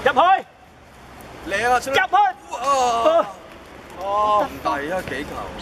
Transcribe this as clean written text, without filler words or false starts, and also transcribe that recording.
入去， 嚟啊！ 入去。 哦，咁大啊幾球？